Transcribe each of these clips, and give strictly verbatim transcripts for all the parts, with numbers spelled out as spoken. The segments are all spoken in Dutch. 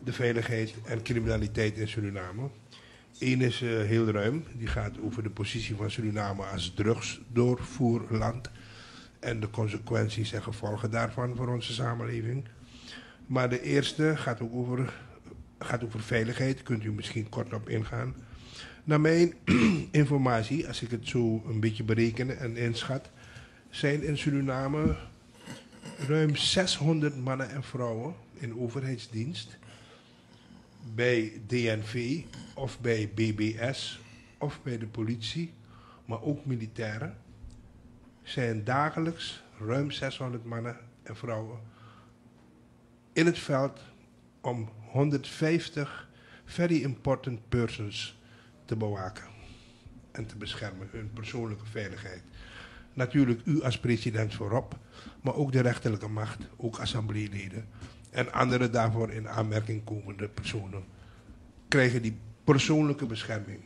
de veiligheid en criminaliteit in Suriname. Eén is uh, heel ruim, die gaat over de positie van Suriname als drugsdoorvoerland en de consequenties en gevolgen daarvan voor onze samenleving. Maar de eerste gaat ook over, gaat over veiligheid, kunt u misschien kort op ingaan. Naar mijn informatie, als ik het zo een beetje bereken en inschat, zijn in Suriname ruim zeshonderd mannen en vrouwen in overheidsdienst, bij D N V of bij B B S of bij de politie, maar ook militairen, zijn dagelijks ruim zeshonderd mannen en vrouwen in het veld om honderdvijftig very important persons te bewaken en te beschermen, hun persoonlijke veiligheid. Natuurlijk u als president voorop, maar ook de rechterlijke macht, ook assembleeleden en andere daarvoor in aanmerking komende personen krijgen die persoonlijke bescherming.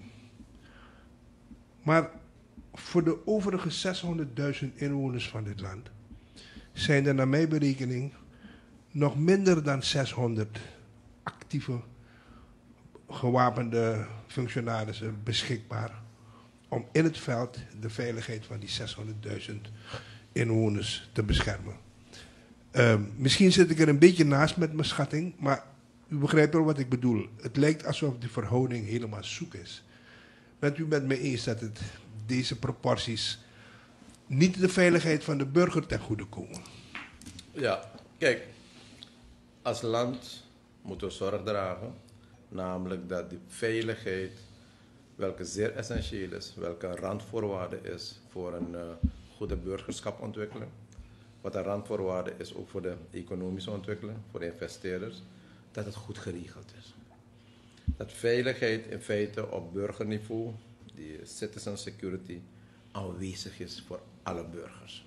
Maar voor de overige zeshonderdduizend inwoners van dit land zijn er naar mijn berekening nog minder dan zeshonderd actieve gewapende functionarissen beschikbaar om in het veld de veiligheid van die zeshonderdduizend inwoners te beschermen. Uh, misschien zit ik er een beetje naast met mijn schatting, maar u begrijpt wel wat ik bedoel. Het lijkt alsof de verhouding helemaal zoek is. Bent u met me eens dat het, deze proporties niet de veiligheid van de burger ten goede komen? Ja, kijk, als land moeten we zorg dragen, namelijk dat de veiligheid, welke zeer essentieel is, welke een randvoorwaarde is voor een uh, goede burgerschapontwikkeling, wat een randvoorwaarde is ook voor de economische ontwikkeling, voor de investeerders, dat het goed geregeld is. Dat veiligheid in feite op burgerniveau, die citizen security, aanwezig is voor alle burgers.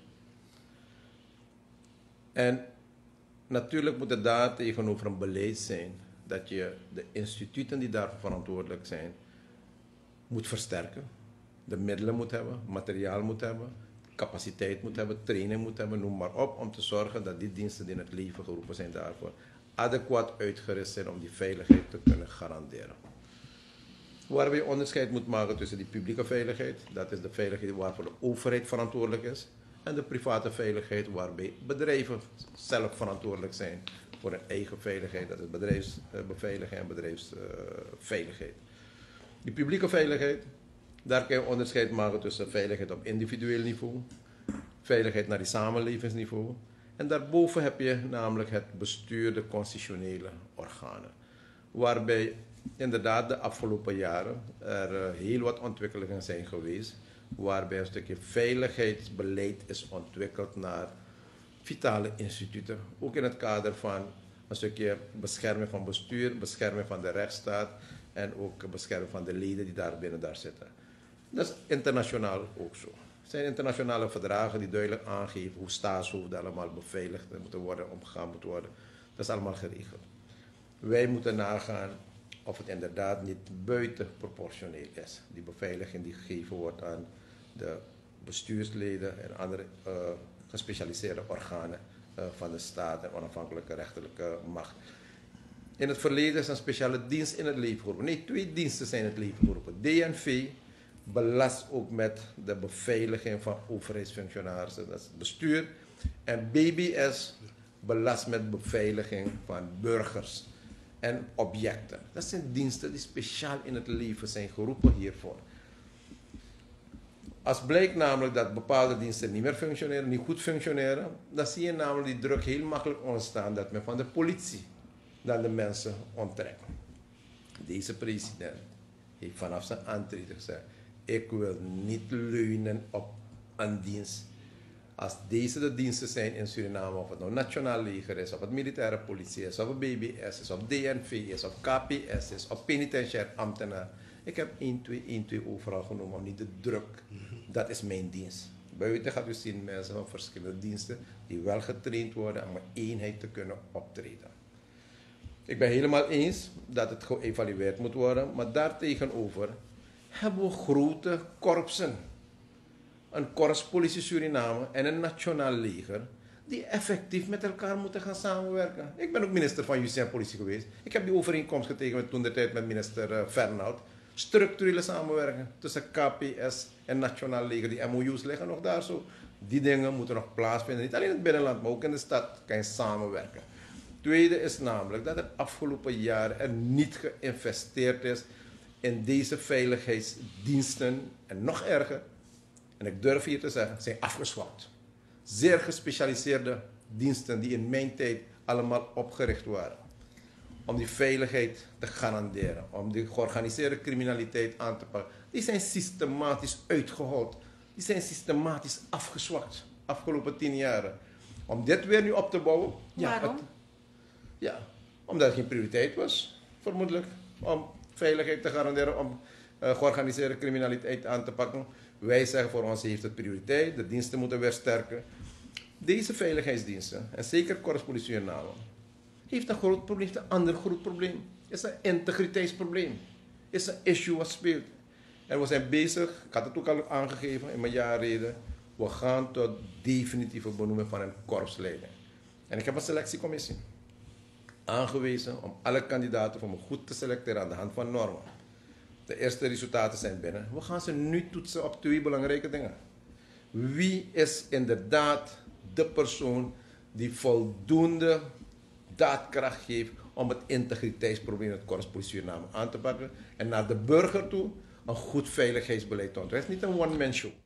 En natuurlijk moet het daar tegenover een beleid zijn dat je de instituten die daarvoor verantwoordelijk zijn, moet versterken. De middelen moet hebben, materiaal moet hebben, capaciteit moet hebben, training moet hebben, noem maar op, om te zorgen dat die diensten die in het leven geroepen zijn daarvoor adequaat uitgerust zijn om die veiligheid te kunnen garanderen. Waarbij je onderscheid moet maken tussen die publieke veiligheid, dat is de veiligheid waarvoor de overheid verantwoordelijk is, en de private veiligheid waarbij bedrijven zelf verantwoordelijk zijn voor hun eigen veiligheid, dat is bedrijfsbeveiliging en bedrijfsveiligheid. Die publieke veiligheid, daar kan je onderscheid maken tussen veiligheid op individueel niveau, veiligheid naar die samenlevingsniveau. En daarboven heb je namelijk het bestuur, de constitutionele organen. Waarbij inderdaad de afgelopen jaren er heel wat ontwikkelingen zijn geweest. Waarbij een stukje veiligheidsbeleid is ontwikkeld naar vitale instituten. Ook in het kader van een stukje bescherming van bestuur, bescherming van de rechtsstaat en ook bescherming van de leden die daar binnen daar zitten. Dat is internationaal ook zo. Er zijn internationale verdragen die duidelijk aangeven hoe staatshoofden allemaal beveiligd moeten worden, omgegaan moet worden. Dat is allemaal geregeld. Wij moeten nagaan of het inderdaad niet buitenproportioneel is. Die beveiliging die gegeven wordt aan de bestuursleden en andere uh, gespecialiseerde organen uh, van de staat en onafhankelijke rechterlijke macht. In het verleden is een speciale dienst in het leven geroepen. Nee, twee diensten zijn in het leven geroepen. D N V belast ook met de beveiliging van overheidsfunctionarissen, dat is het bestuur. En B B S belast met beveiliging van burgers en objecten. Dat zijn diensten die speciaal in het leven zijn geroepen hiervoor. Als blijkt namelijk dat bepaalde diensten niet meer functioneren, niet goed functioneren, dan zie je namelijk die druk heel makkelijk ontstaan dat men van de politie dan de mensen onttrekt. Deze president heeft vanaf zijn aantreden gezegd: ik wil niet leunen op een dienst. Als deze de diensten zijn in Suriname, of het nou nationaal leger is, of het militaire politie is, of het B B S is, of D N V is, of K P S is, of penitentiair ambtenaar. Ik heb één twee één twee overal genomen, om niet de druk. Dat is mijn dienst. Buiten gaat u zien mensen van verschillende diensten die wel getraind worden om een eenheid te kunnen optreden. Ik ben helemaal eens dat het geëvalueerd moet worden, maar daartegenover hebben we grote korpsen. Een korpspolitie Suriname en een nationaal leger die effectief met elkaar moeten gaan samenwerken. Ik ben ook minister van Justitie en Politie geweest. Ik heb die overeenkomst getekend toen de tijd met minister uh, Fernhout. Structurele samenwerking tussen K P S en Nationaal Leger. Die M O U's liggen nog daar zo. Die dingen moeten nog plaatsvinden. Niet alleen in het binnenland, maar ook in de stad kan je samenwerken. Tweede is namelijk dat het afgelopen jaar er niet geïnvesteerd is in deze veiligheidsdiensten. En nog erger, en ik durf hier te zeggen, zijn afgezwakt. Zeer gespecialiseerde diensten die in mijn tijd allemaal opgericht waren. Om die veiligheid te garanderen, om die georganiseerde criminaliteit aan te pakken. Die zijn systematisch uitgehold. Die zijn systematisch afgezwakt. Afgelopen tien jaren. Om dit weer nu op te bouwen. Waarom? Ja, het, ja, omdat het geen prioriteit was, vermoedelijk. Om veiligheid te garanderen, om uh, georganiseerde criminaliteit aan te pakken. Wij zeggen voor ons heeft het prioriteit, de diensten moeten weer sterken. Deze veiligheidsdiensten, en zeker Korpspolitie Suriname, heeft een groot probleem, heeft een ander groot probleem. Is een integriteitsprobleem. Is een issue wat speelt. En we zijn bezig, ik had het ook al aangegeven in mijn jaarreden, we gaan tot definitieve benoeming van een korpsleider. En ik heb een selectiecommissie aangewezen om alle kandidaten voor me goed te selecteren aan de hand van normen. De eerste resultaten zijn binnen. We gaan ze nu toetsen op twee belangrijke dingen. Wie is inderdaad de persoon die voldoende daadkracht geeft om het integriteitsprobleem in het Korpspolitie Suriname aan te pakken en naar de burger toe een goed veiligheidsbeleid te ontwikkelen. Het is niet een one-man show.